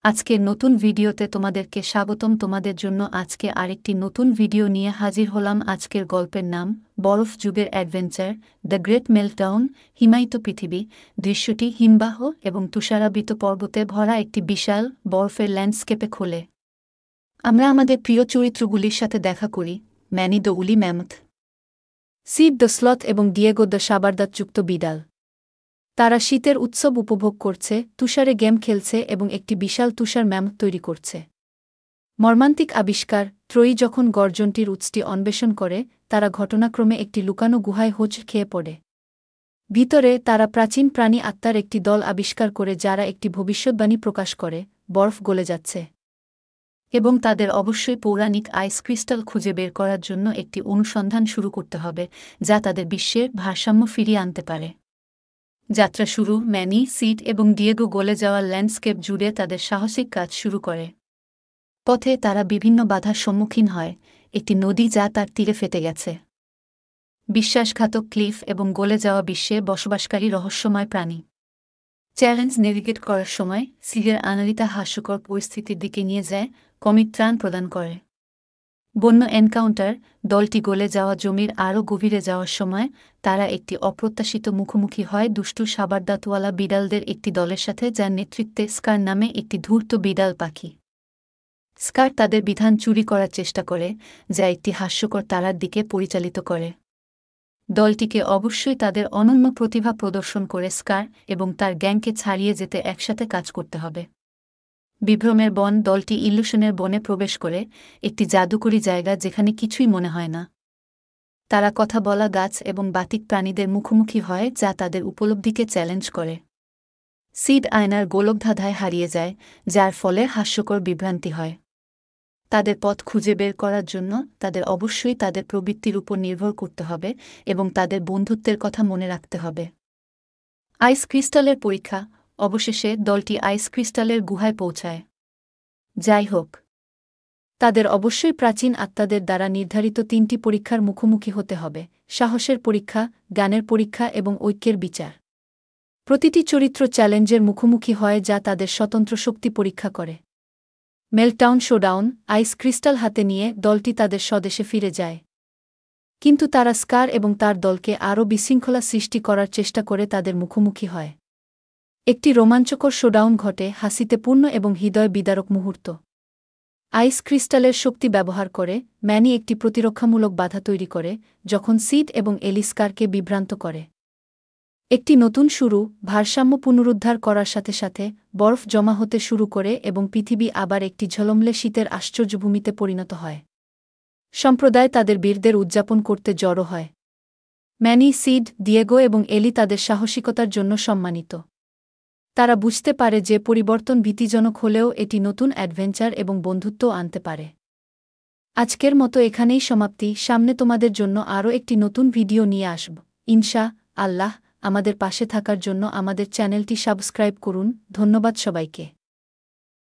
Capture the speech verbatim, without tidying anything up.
আজকের নতুন ভিডিওতে তোমাদেরকে স্বাগতম। তোমাদের জন্য আজকে আরেকটি নতুন ভিডিও নিয়ে হাজির হলাম। আজকের গল্পের নাম বরফ যুগের অ্যাডভেঞ্চার, দ্য গ্রেট মেল্টডাউন। হিমায়িত পৃথিবী। দৃশ্যটি হিমবাহ এবং তুষারাবৃত পর্বতে ভরা একটি বিশাল বরফের ল্যান্ডস্কেপে খোলে। আমরা আমাদের প্রিয় চরিত্রগুলির সাথে দেখা করি: Manny the woolly mammoth, Sid the sloth এবং ডিয়েগো দ্য সাবারদাঁতযুক্ত বিড়াল। তারা শীতের উৎসব উপভোগ করছে, তুষারে গেম খেলছে এবং একটি বিশাল তুষার ম্যামথ তৈরি করছে। মর্মান্তিক আবিষ্কার! ত্রয়ী যখন গর্জনটির উৎসটি অন্বেষণ করে, তারা ঘটনাক্রমে একটি লুকানো গুহায় হোঁচ খেয়ে পড়ে। ভিতরে তারা প্রাচীন প্রাণী আত্মার একটি দল আবিষ্কার করে, যারা একটি ভবিষ্যদ্বাণী প্রকাশ করে বরফ গলে যাচ্ছে এবং তাদের অবশ্যই পৌরাণিক আইস ক্রিস্টাল খুঁজে বের করার জন্য একটি অনুসন্ধান শুরু করতে হবে, যা তাদের বিশ্বের ভারসাম্য ফিরিয়ে আনতে পারে। যাত্রা শুরু। ম্যানি, সিড এবং ডিয়েগো গলে যাওয়া ল্যান্ডস্কেপ জুড়ে তাদের সাহসিক কাজ শুরু করে। পথে তারা বিভিন্ন বাধার সম্মুখীন হয়: একটি নদী যা তার তীরে ফেটে গেছে, বিশ্বাসঘাতক ক্লিফ এবং গলে যাওয়া বিশ্বে বসবাসকারী রহস্যময় প্রাণী। চ্যালেঞ্জ নেভিগেট করার সময় সিডের আনালিতা হাস্যকর পরিস্থিতির দিকে নিয়ে যায়, কমিক ত্রাণ প্রদান করে। বন্য এনকাউন্টার। দলটি গলে যাওয়া জমির আরও গভীরে যাওয়ার সময় তারা একটি অপ্রত্যাশিত মুখোমুখি হয় দুষ্টু সাবারদাঁতওয়ালা বিড়ালদের একটি দলের সাথে, যার নেতৃত্বে স্কার নামে একটি ধূর্ত বিড়াল পাখি। স্কার তাদের বিধান চুরি করার চেষ্টা করে, যা একটি হাস্যকর তারার দিকে পরিচালিত করে। দলটিকে অবশ্যই তাদের অনন্য প্রতিভা প্রদর্শন করে স্কার এবং তার গ্যাংকে ছাড়িয়ে যেতে একসাথে কাজ করতে হবে। বিভ্রমের বন। দলটি ইল্লুশনের বনে প্রবেশ করে, একটি জাদুকরী জায়গা যেখানে কিছুই মনে হয় না। তারা কথা বলা গাছ এবং বাতিক প্রাণীদের মুখোমুখি হয়, যা তাদের উপলব্ধিকে চ্যালেঞ্জ করে। সিড আয়নার গোলকধাঁধায় হারিয়ে যায়, যার ফলে হাস্যকর বিভ্রান্তি হয়। তাদের পথ খুঁজে বের করার জন্য তাদের অবশ্যই তাদের প্রবৃত্তির উপর নির্ভর করতে হবে এবং তাদের বন্ধুত্বের কথা মনে রাখতে হবে। আইস ক্রিস্টালের পরীক্ষা। অবশেষে দলটি আইস ক্রিস্টালের গুহায় পৌঁছায়। যাই হোক, তাদের অবশ্যই প্রাচীন আত্মাদের দ্বারা নির্ধারিত তিনটি পরীক্ষার মুখোমুখি হতে হবে: সাহসের পরীক্ষা, জ্ঞানের পরীক্ষা এবং ঐক্যের বিচার। প্রতিটি চরিত্র চ্যালেঞ্জের মুখোমুখি হয়, যা তাদের স্বতন্ত্র শক্তি পরীক্ষা করে। Meltdown showdown. আইস ক্রিস্টাল হাতে নিয়ে দলটি তাদের স্বদেশে ফিরে যায়, কিন্তু তারা স্কার এবং তার দলকে আরও বিশৃঙ্খলা সৃষ্টি করার চেষ্টা করে তাদের মুখোমুখি হয়। একটি রোমাঞ্চকর শোডাউন ঘটে, হাসিতে পূর্ণ এবং হৃদয় বিদারক মুহূর্ত। আইস ক্রিস্টালের শক্তি ব্যবহার করে ম্যানি একটি প্রতিরক্ষামূলক বাধা তৈরি করে, যখন সিড এবং এলি স্কারকে বিভ্রান্ত করে। একটি নতুন শুরু। ভারসাম্য পুনরুদ্ধার করার সাথে সাথে বরফ জমা হতে শুরু করে এবং পৃথিবী আবার একটি ঝলমলে শীতের আশ্চর্যভূমিতে পরিণত হয়। সম্প্রদায় তাদের বীরদের উদযাপন করতে জড়ো হয়। ম্যানি, সিড, ডিয়েগো এবং এলি তাদের সাহসিকতার জন্য সম্মানিত। তারা বুঝতে পারে যে পরিবর্তন ভীতিজনক হলেও এটি নতুন অ্যাডভেঞ্চার এবং বন্ধুত্ব আনতে পারে। আজকের মতো এখানেই সমাপ্তি। সামনে তোমাদের জন্য আরও একটি নতুন ভিডিও নিয়ে আসব, ইনশা আল্লাহ। আমাদের পাশে থাকার জন্য আমাদের চ্যানেলটি সাবস্ক্রাইব করুন। ধন্যবাদ সবাইকে।